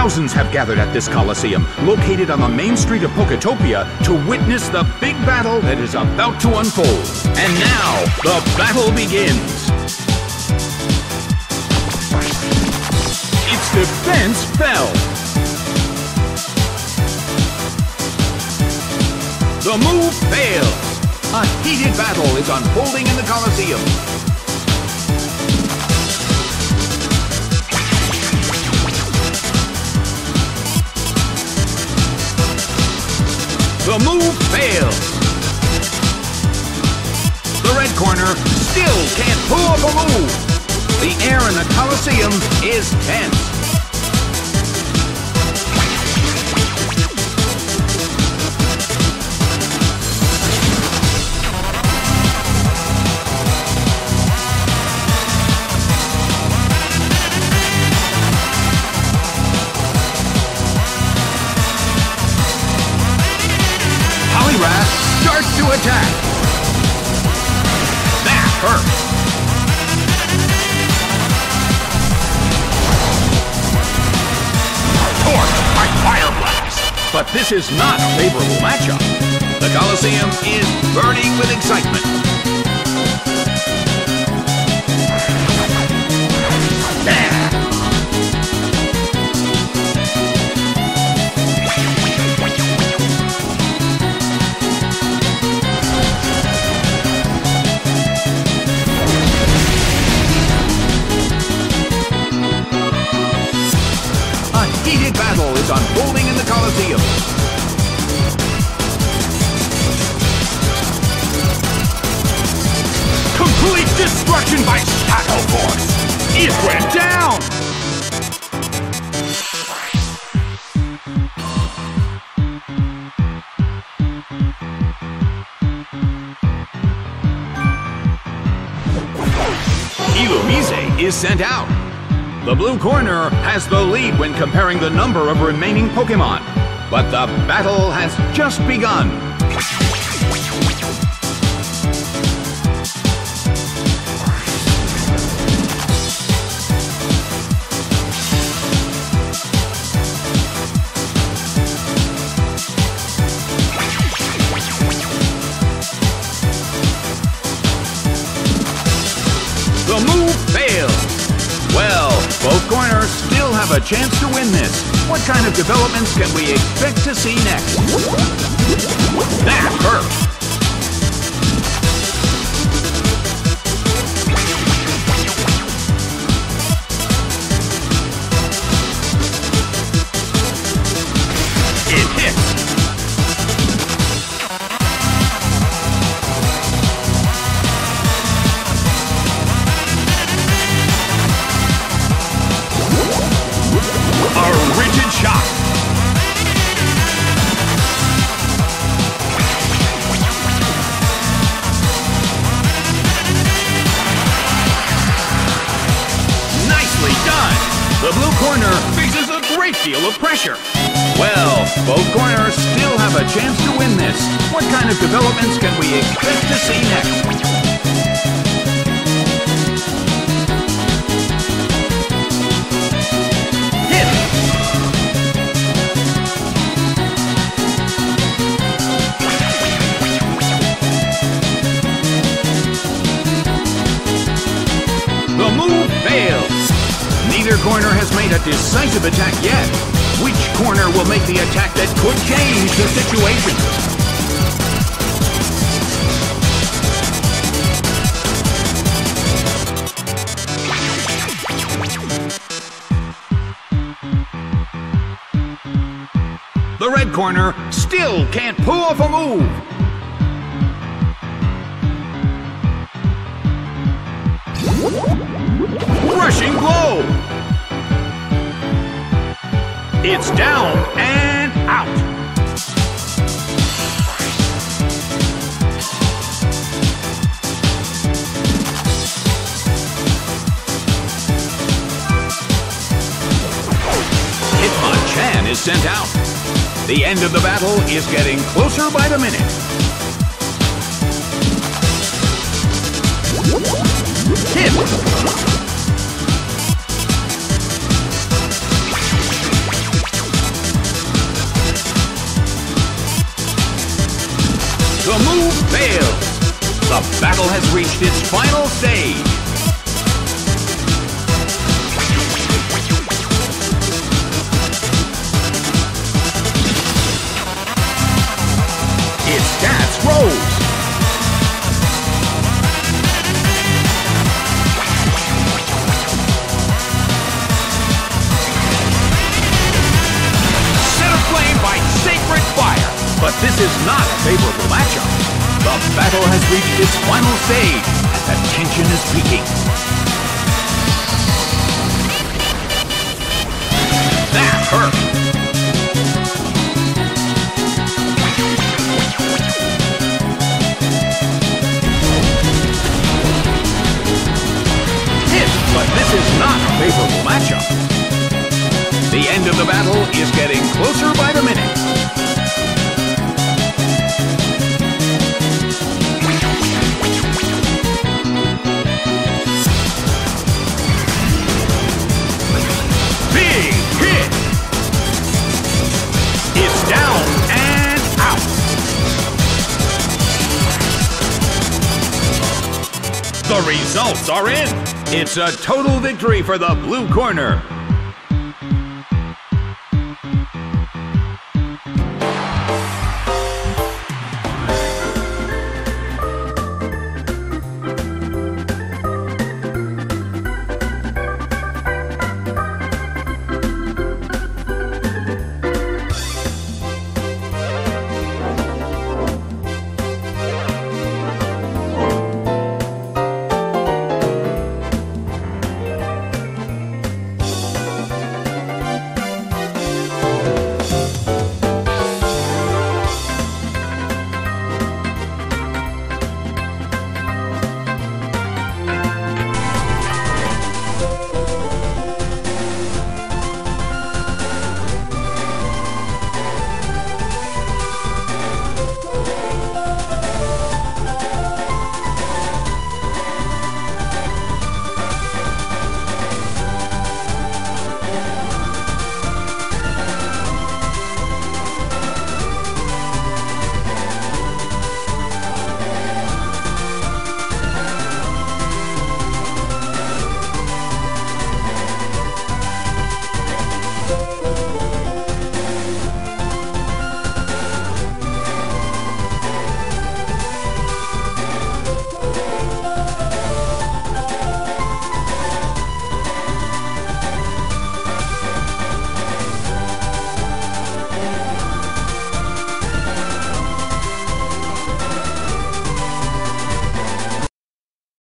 Thousands have gathered at this Coliseum, located on the main street of Poketopia, to witness the big battle that is about to unfold. And now, the battle begins. Its defense fell. The move fails. A heated battle is unfolding in the Coliseum. The move fails. The red corner still can't pull off a move. The air in the Coliseum is tense. Starts to attack. That hurts. Torque by Fire Blast. But this is not a favorable matchup. The Coliseum is burning with excitement. Battle is unfolding in the Coliseum. Complete destruction by Shadow Force. It went down. Illumise is sent out. The blue corner has the lead when comparing the number of remaining Pokémon, but the battle has just begun. The move fails. Well, both corners still have a chance to win this. What kind of developments can we expect to see next? That hurt. It hits. Shot. Nicely done. The blue corner faces a great deal of pressure. Well, both corners still have a chance to win this. What kind of developments can we expect to see next? Neither corner has made a decisive attack yet. Which corner will make the attack that could change the situation? The red corner still can't pull off a move. Rushing blow. It's down and out. Hitmonchan is sent out. The end of the battle is getting closer by the minute. Hit. fails. The battle has reached its final stage. It's Stats Rose. Set aflame by Sacred Fire. But this is not a favorable matchup. The battle has reached its final stage, and the tension is peaking. That hurt. But this is not a favorable matchup. The end of the battle is getting closer by the minute. Big hit! It's down and out. The results are in. It's a total victory for the blue corner.